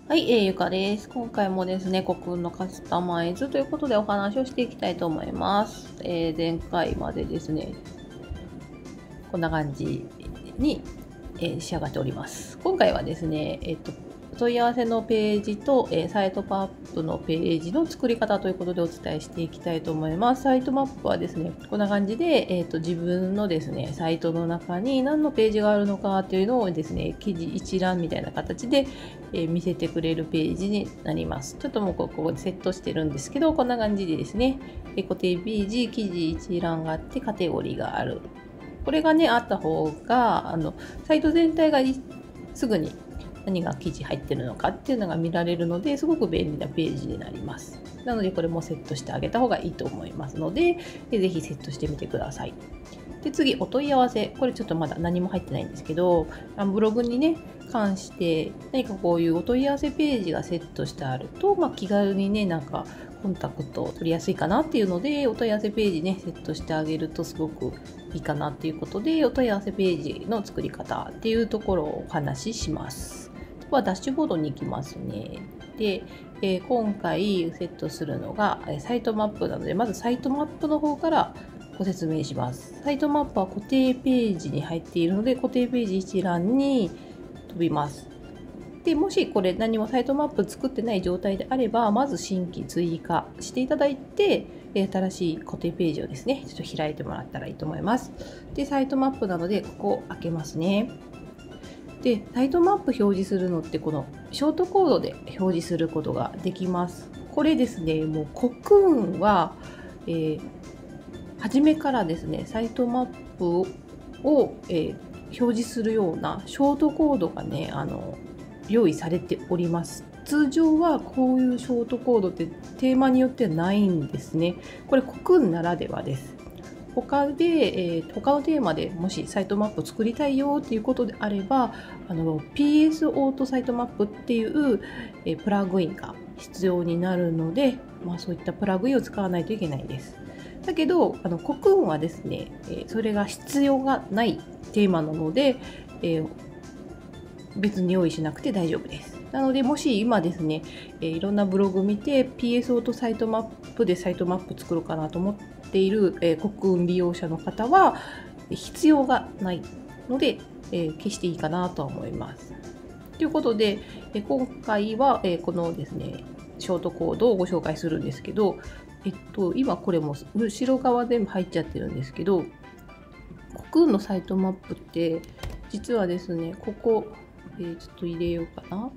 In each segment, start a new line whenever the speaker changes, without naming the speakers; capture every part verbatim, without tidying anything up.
はい、えー、ゆかです。今回もですね、コクンのカスタマイズということでお話をしていきたいと思います。えー、前回までですね、こんな感じに、えー、仕上がっております。今回はですね、えっと、問い合わせのページと、えー、サイトマップのページの作り方ということでお伝えしていきたいと思います。サイトマップはですね、こんな感じで、えーと、自分のですね、サイトの中に何のページがあるのかっていうのをですね、記事一覧みたいな形で、えー、見せてくれるページになります。ちょっともうここでセットしてるんですけど、こんな感じでですね、えー、固定ページ、記事一覧があって、カテゴリーがある。これがね、あった方が、あの、サイト全体がすぐに何が記事入ってるのかっていうのが見られるので、すごく便利なページになります。なので、これもセットしてあげた方がいいと思いますので、ぜひセットしてみてください。で、次、お問い合わせ。これちょっとまだ何も入ってないんですけど、ブログにね、関して何かこういうお問い合わせページがセットしてあると、まあ、気軽にね、なんかコンタクトを取りやすいかなっていうので、お問い合わせページね、セットしてあげるとすごくいいかなっていうことで、お問い合わせページの作り方っていうところをお話しします。では、ダッシュボードに行きますね。で、えー、今回セットするのがサイトマップなので、まずサイトマップの方からご説明します。サイトマップは固定ページに入っているので、固定ページ一覧に飛びます。で、もしこれ何もサイトマップ作ってない状態であれば、まず新規追加していただいて、新しい固定ページをですね、ちょっと開いてもらったらいいと思います。で、サイトマップなので、ここを開けますね。で、サイトマップ表示するのって、このショートコードで表示することができます。これですね、もうコクーンは、えー、初めからですね、サイトマップを、えー、表示するようなショートコードがね、あの、用意されております。通常はこういうショートコードってテーマによってはないんですね。これコクーンならではです。他で、えー、他のテーマでもしサイトマップを作りたいよっていうことであれば、あの ピーエス オートサイトマップっていう、えー、プラグインが必要になるので、まあ、そういったプラグインを使わないといけないです。だけど、あのコクーンはですね、えー、それが必要がないテーマなので、えー、別に用意しなくて大丈夫です。なので、もし今ですね、えー、いろんなブログ見て ピーエス オートサイトマップでサイトマップ作ろうかなと思っている、えー、コクーン利用者の方は必要がないので、えー、消していいかなとは思います。ということで、えー、今回は、えー、このですね、ショートコードをご紹介するんですけど、えっと、今これも後ろ側全部入っちゃってるんですけど、コクーンのサイトマップって実はですね、ここ、えー、ちょっと入れようかな。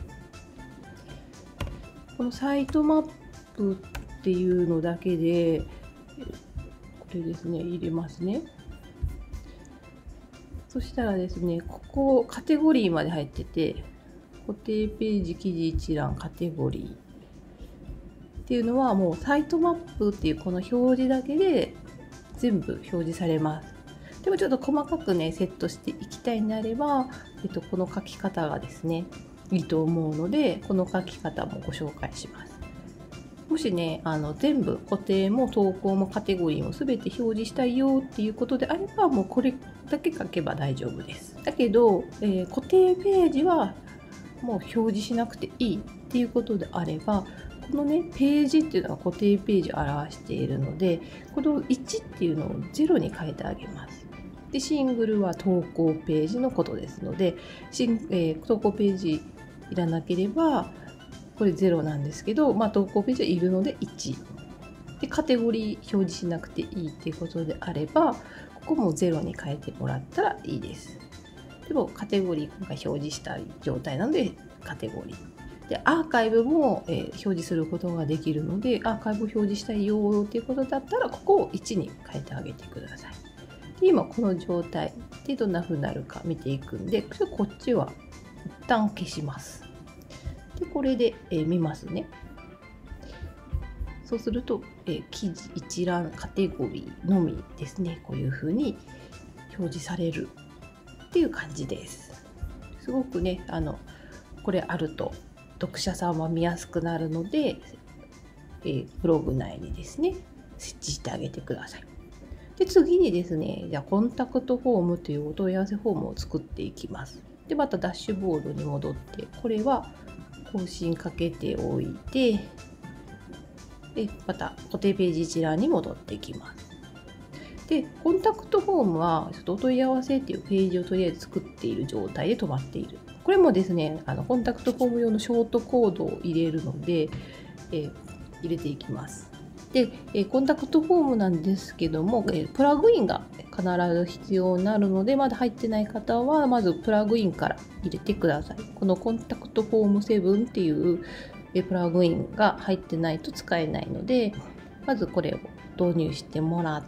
このサイトマップっていうのだけで、これですね、入れますね。そしたらですね、ここカテゴリーまで入ってて、固定ページ、記事一覧、カテゴリーっていうのはもうサイトマップっていうこの表示だけで全部表示されます。でもちょっと細かくね、セットしていきたいんであれば、えっと、この書き方がですね、いいと思うので、この書き方もご紹介します。もしね、あの全部固定も投稿もカテゴリーも全て表示したいよっていうことであれば、もうこれだけ書けば大丈夫です。だけど、えー、固定ページはもう表示しなくていいっていうことであれば、このね、ページっていうのが固定ページを表しているので、このいちっていうのをゼロに変えてあげます。で、シングルは投稿ページのことですので、シンえー、投稿ページいらなければ、これゼロなんですけど、まあ、投稿ページはいるのでいち。で、カテゴリー表示しなくていいっていうことであれば、ここもゼロに変えてもらったらいいです。でも、カテゴリー今回表示したい状態なので、カテゴリー。で、アーカイブも、えー、表示することができるので、アーカイブ表示したいよっていうことだったら、ここをいちに変えてあげてください。で、今この状態でどんな風になるか見ていくんで、こっちは一旦消します。で、これで、えー、見ますね。そうすると、えー、記事一覧カテゴリーのみですね、こういう風に表示されるっていう感じです。すごくね、あのこれあると読者さんは見やすくなるので、えー、ブログ内にですね、設置してあげてください。で、次にですね、じゃあコンタクトフォームというお問い合わせフォームを作っていきます。で、またダッシュボードに戻って、これは更新かけておいて、でまた固定ページ一覧に戻ってきます。で、コンタクトフォームはちょっとお問い合わせっていうページをとりあえず作っている状態で止まっている。これもですね、あのコンタクトフォーム用のショートコードを入れるので、えー、入れていきます。で、えー、コンタクトフォームなんですけども、えー、プラグインが必ず必要になるので、まだ入ってない方はまずプラグインから入れてください。このコンタクトフォームセブンっていうえー、プラグインが入ってないと使えないので、まずこれを導入してもらって、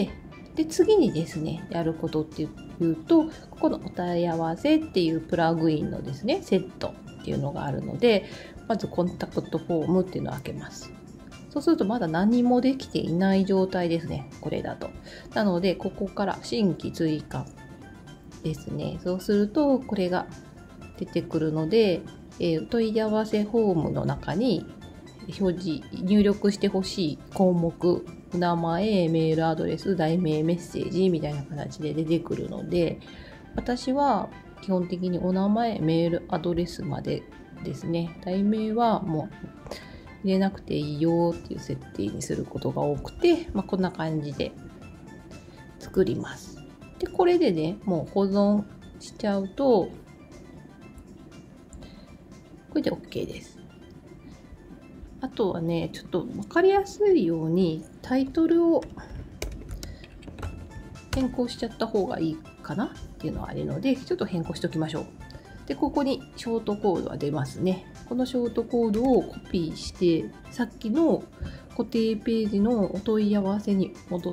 で次にですね、やることっていうと、ここのお問い合わせっていうプラグインのですね、セットっていうのがあるので、まずコンタクトフォームっていうのを開けます。そうするとまだ何もできていない状態ですね、これだと。なので、ここから新規追加ですね。そうすると、これが出てくるので、えー、問い合わせフォームの中に表示、入力してほしい項目、名前、メールアドレス、題名、メッセージみたいな形で出てくるので、私は基本的にお名前、メールアドレスまでですね。題名はもう入れなくていいよっていう設定にすることが多くて、まあ、こんな感じで作ります。で、これでね、もう保存しちゃうと、これで OK です。あとはね、ちょっと分かりやすいようにタイトルを変更しちゃった方がいいかなっていうのはあるので、ちょっと変更しておきましょう。で、ここにショートコードが出ますね。このショートコードをコピーして、さっきの固定ページのお問い合わせに戻って、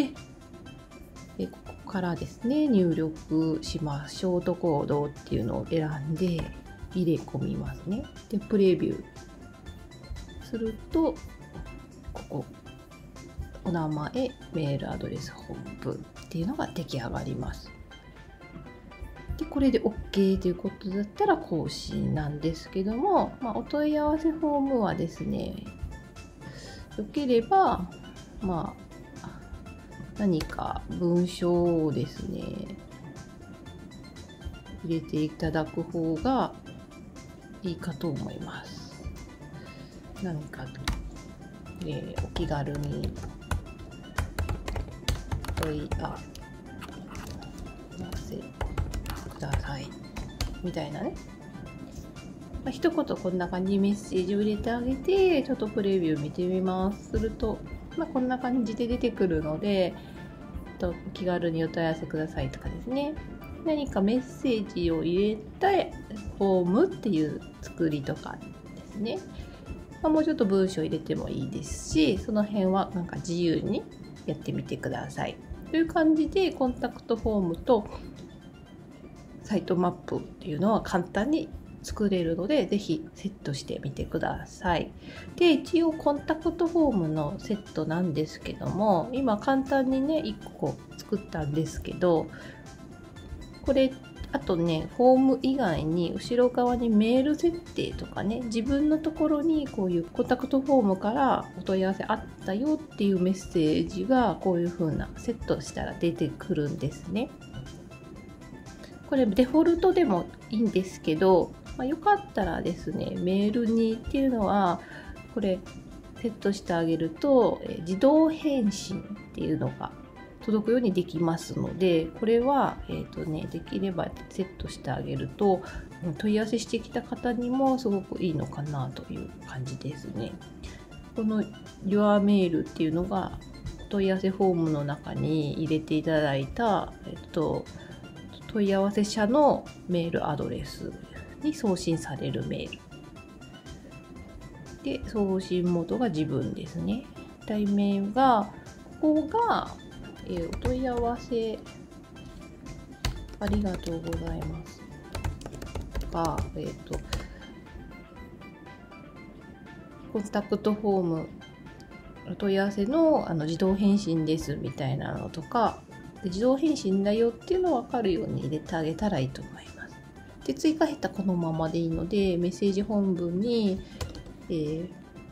でここからですね、入力します。ショートコードっていうのを選んで入れ込みますね。で、プレビューすると、ここ、お名前、メールアドレス、本文っていうのが出来上がります。で、これで OK ということだったら更新なんですけども、まあ、お問い合わせフォームはですね、よければ、まあ、何か文章をですね、入れていただく方がいいかと思います。何か、えー、お気軽に問い合わせくださいみたいなね、まあ、一言こんな感じにメッセージを入れてあげて、ちょっとプレビュー見てみます。すると、まあ、こんな感じで出てくるので、と気軽にお問い合わせくださいとかですね、何かメッセージを入れたフォームっていう作りとかですね、まあ、もうちょっと文章入れてもいいですし、その辺はなんか自由にやってみてくださいという感じで、コンタクトフォームとサイトマップっていうのは簡単に作れるので、ぜひセットしてみてください。で、一応コンタクトフォームのセットなんですけども、今簡単にねいっこ作ったんですけど、これあとね、フォーム以外に後ろ側にメール設定とかね、自分のところにこういうコンタクトフォームからお問い合わせあったよっていうメッセージがこういう風なセットしたら出てくるんですね。これデフォルトでもいいんですけど、まあ、よかったらですね、メールにっていうのはこれセットしてあげると、え自動返信っていうのが届くようにできますので、これは、えーとね、できればセットしてあげると、問い合わせしてきた方にもすごくいいのかなという感じですね。この YourMail っていうのが問い合わせフォームの中に入れていただいた、えっと、問い合わせ者のメールアドレスに送信されるメールで、送信元が自分ですね。題名が、ここがえー、お問い合わせありがとうございますが、えーと、コンタクトフォームお問い合わせの、あの自動返信ですみたいなのとかで、自動返信だよっていうのを分かるように入れてあげたらいいと思います。で、追加ヘッダーこのままでいいので、メッセージ本文に、えー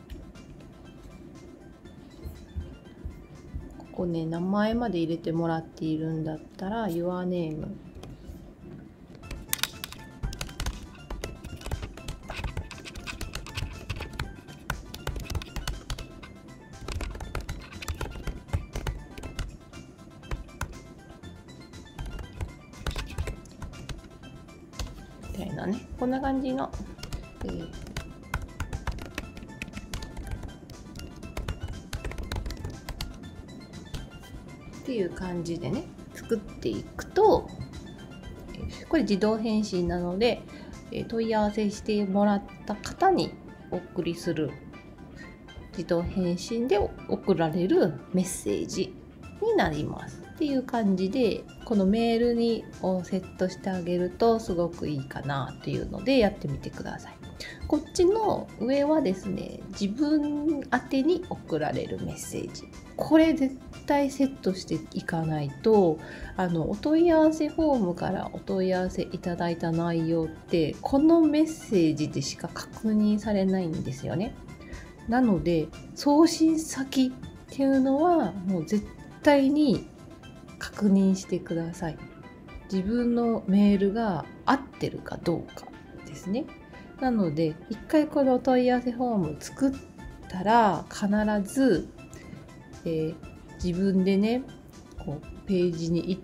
ここね、名前まで入れてもらっているんだったら YourName なね、こんな感じの、えーっていう感じでね作っていくと、これ自動返信なので問い合わせしてもらった方にお送りする自動返信で送られるメッセージになりますっていう感じで、このメールにをセットしてあげるとすごくいいかなっていうのでやってみてください。こっちの上はですね、自分宛てに送られるメッセージ、これ絶対セットしていかないと、あのお問い合わせフォームからお問い合わせいただいた内容ってこのメッセージでしか確認されないんですよね。なので送信先っていうのはもう絶対に確認してください。自分のメールが合ってるかどうかですね。なので一回このお問い合わせフォーム作ったら必ず、えー、自分でねこうページに行って、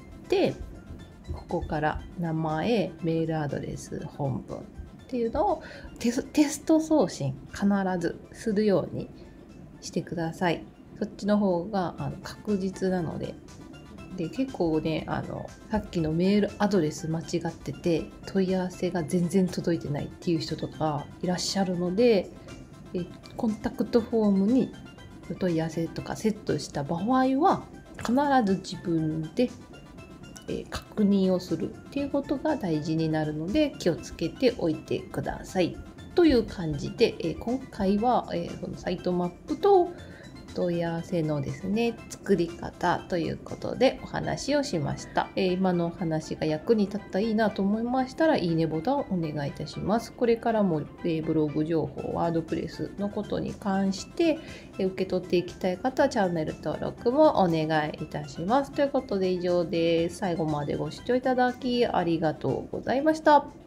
ここから名前、メールアドレス、本文っていうのをテス、テスト送信必ずするようにしてください。そっちの方があの確実なので。で結構ねあのさっきのメールアドレス間違ってて問い合わせが全然届いてないっていう人とかいらっしゃるので、えコンタクトフォームに問い合わせとかセットした場合は必ず自分で、え確認をするっていうことが大事になるので気をつけておいてくださいという感じで、え今回は、えこのサイトマップと問い合わせのですね作り方ということでお話をしました。えー、今のお話が役に立ったらいいなと思いましたらいいねボタンをお願いいたします。これからも、えー、ブログ情報ワードプレスのことに関して、えー、受け取っていきたい方はチャンネル登録もお願いいたします。ということで以上です。最後までご視聴いただきありがとうございました。